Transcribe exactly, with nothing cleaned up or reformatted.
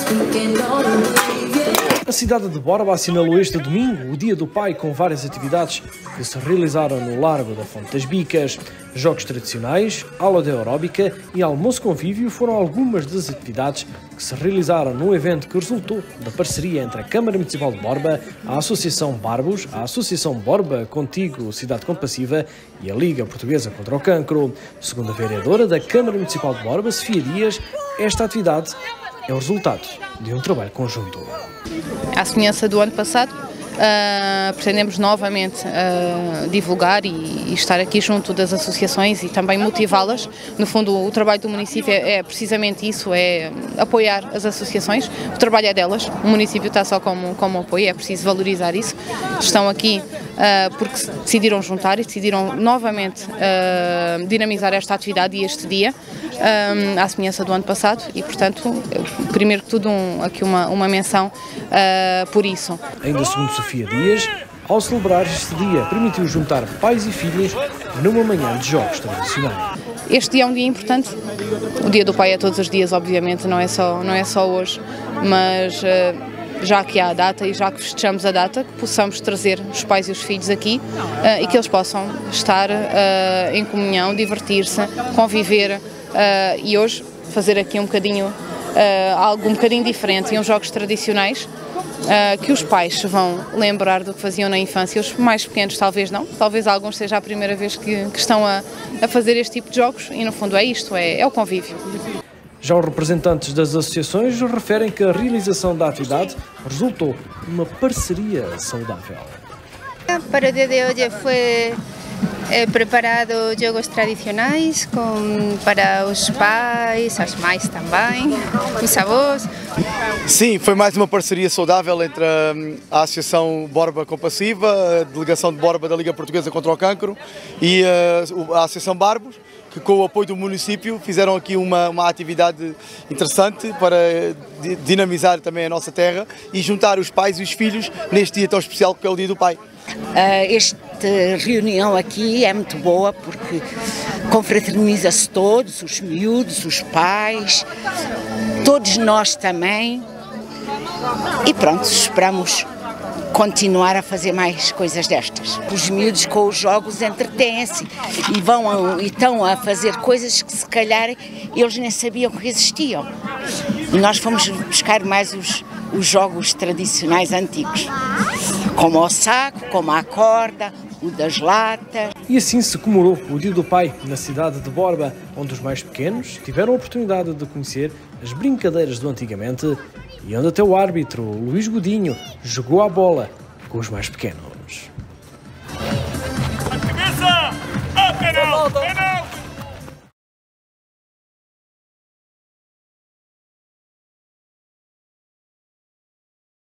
A cidade de Borba assinalou este domingo o Dia do Pai com várias atividades que se realizaram no Largo da Fonte das Bicas. Jogos tradicionais, aula de aeróbica e almoço convívio foram algumas das atividades que se realizaram num evento que resultou da parceria entre a Câmara Municipal de Borba, a Associação Barbos, a Associação Borba Contigo Cidade Compassiva e a Liga Portuguesa contra o Cancro. Segundo a vereadora da Câmara Municipal de Borba, Sofia Dias, esta atividade é o resultado de um trabalho conjunto. À semelhança do ano passado, uh, pretendemos novamente uh, divulgar e, e estar aqui junto das associações e também motivá-las. No fundo, o trabalho do município é, é precisamente isso, é apoiar as associações. O trabalho é delas, o município está só como, como apoio, é preciso valorizar isso. Estão aqui uh, porque decidiram juntar e decidiram novamente uh, dinamizar esta atividade e este dia, um, à semelhança do ano passado, e portanto, primeiro que tudo, um, aqui uma, uma menção uh, por isso. Ainda segundo Sofia Dias, ao celebrar este dia, permitiu juntar pais e filhos numa manhã de jogos tradicionais. Este dia é um dia importante, o Dia do Pai é todos os dias, obviamente, não é só, não é só hoje, mas uh, já que há a data e já que festejamos a data, que possamos trazer os pais e os filhos aqui uh, e que eles possam estar uh, em comunhão, divertir-se, conviver uh, e hoje fazer aqui um bocadinho, uh, algo um bocadinho diferente e uns jogos tradicionais uh, que os pais vão lembrar do que faziam na infância. Os mais pequenos talvez não, talvez alguns seja a primeira vez que, que estão a, a fazer este tipo de jogos e no fundo é isto, é, é o convívio. Já os representantes das associações referem que a realização da atividade resultou numa parceria saudável. Para o dia de hoje foi eh, preparado jogos tradicionais com, para os pais, as mães também, os avós. Sim, foi mais uma parceria saudável entre a Associação Borba Compassiva, a Delegação de Borba da Liga Portuguesa contra o Cancro e a Associação Barbos, que com o apoio do município fizeram aqui uma, uma atividade interessante para dinamizar também a nossa terra e juntar os pais e os filhos neste dia tão especial que é o Dia do Pai. Esta reunião aqui é muito boa porque confraterniza-se todos, os miúdos, os pais, todos nós também e pronto, esperamos continuar a fazer mais coisas destas. Os miúdos com os jogos entretêm-se e vão e estão a fazer coisas que se calhar eles nem sabiam que existiam. E nós fomos buscar mais os, os jogos tradicionais antigos, como o saco, como a corda, o das latas. E assim se comemorou o Dia do Pai na cidade de Borba, onde os mais pequenos tiveram a oportunidade de conhecer as brincadeiras do antigamente e onde até o árbitro Luís Godinho jogou a bola com os mais pequenos. Cabeça! Oh,